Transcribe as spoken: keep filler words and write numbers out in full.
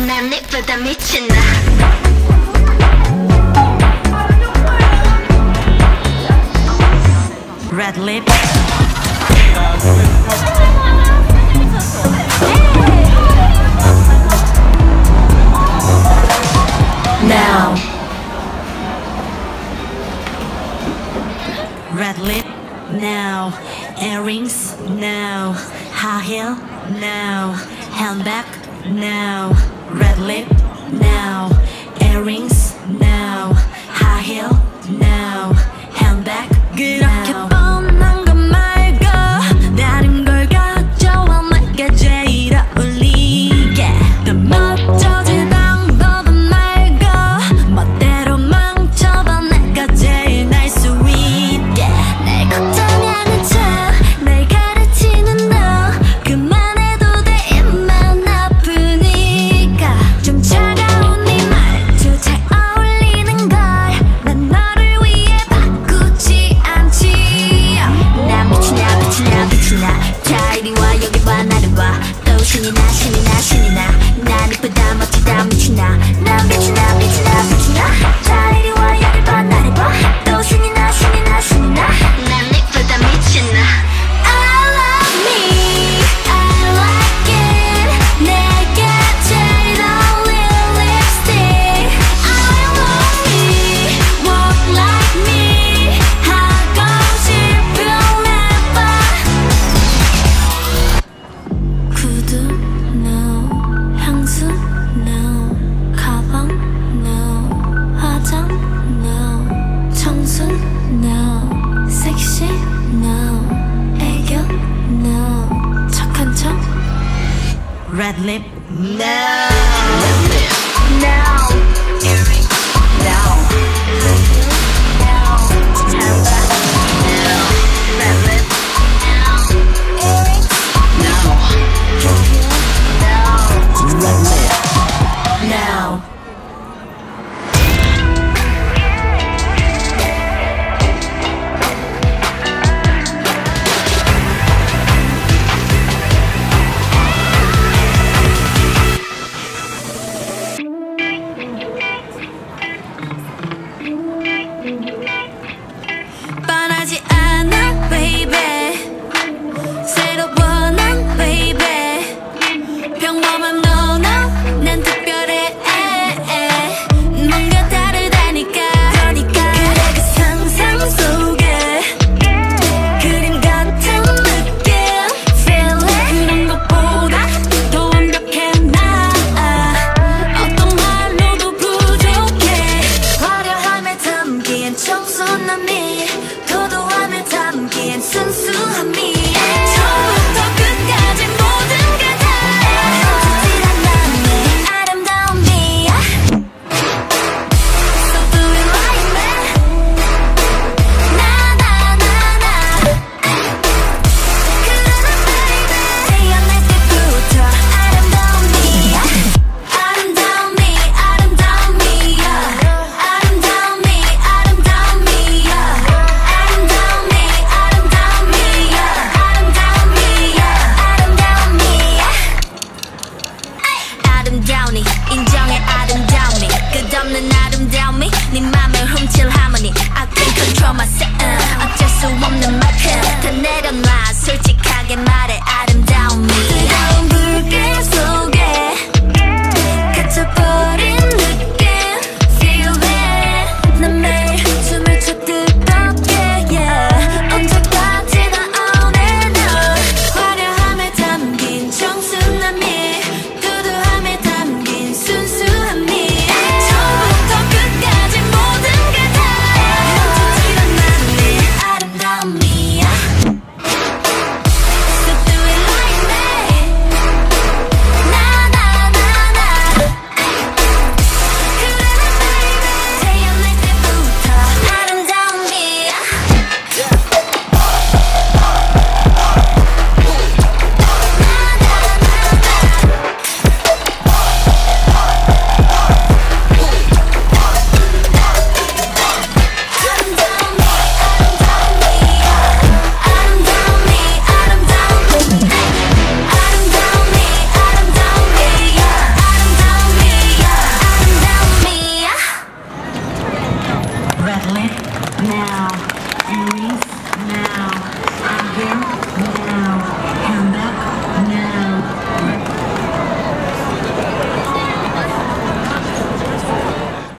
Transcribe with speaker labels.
Speaker 1: 난 예쁘다 미친다.
Speaker 2: Red lip. Now. Red lip. Now. Earrings. Now. High heel. Now. Handbag. Now. Red lip. Now. Earrings. Now. High heel. Now. Handbag. 그렇게 뻔한 것 말고 다른 걸 가져와 내가 제일 어울리게. 더 멋져질 방법은 말고 멋대로 망쳐봐 내가 제일 날 수 있게. 날 걱정하는 척 날 가르치는 너 그만해도 돼 입만 아프니까. 좀 차가운 네 말투 잘 어울리는 걸 난 너를 위해 바꾸지 않지. 나 미치나 미치나 미치나 다 이리 와 여기 봐 나를 봐. 또 신이 나 신이 나 신이 나 난 이쁘다 멋지다 미치나. 나 미치나 미치나 미치나 다 이리 와 여기 봐 나를 봐. 또 신이 나 신이 나 신이 나
Speaker 1: 난 예쁘다 미친다.
Speaker 2: I love me, I like it. 내게 제일 어울리는 lipstick. I want me, walk like me. 하고 싶은 래퍼. 구두 no, 향수 no, 가방 no, 화장 no, 청순 no, 섹시 no, 애교 no, 착한 척. Red lip no.
Speaker 1: Now earring now now handbag now red lip now earring now now red lip
Speaker 2: now. 뻔하지 않아 baby. 새로워 난 baby. 평범한 no no 난 특별해. 뭔가 다르다니까. 그래 그 상상 속에 그림 같은 느낌 feeling. 그런 것보다 더 완벽해 나. 어떤 말로도 부족해. 화려함에 담긴 청순함이 도도함에 담긴 순수함이 처음부터 끝까지 모든 게 다 부질한 맘의 아름다움이야. So do it like that. 나나나나 그러나 baby 태어날 때부터 아름다움이야. 아름다움이 아름다움이야. 아름다움이 아름다움이야. 아름다움이 아름다움이야. 아름다움이야. 아름다움이야. 아름다우니 인정해 아름다움이 끝없는 아름다움이 네 맘을 훔칠 하모니. I can't control myself. 어쩔 수 없는 만큼 다 내려놔 솔직하게 말해 아름다움이. 뜨거운 불길 속에